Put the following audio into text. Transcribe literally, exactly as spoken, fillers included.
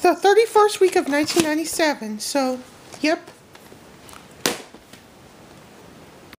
the thirty-first week of nineteen ninety-seven, so, yep.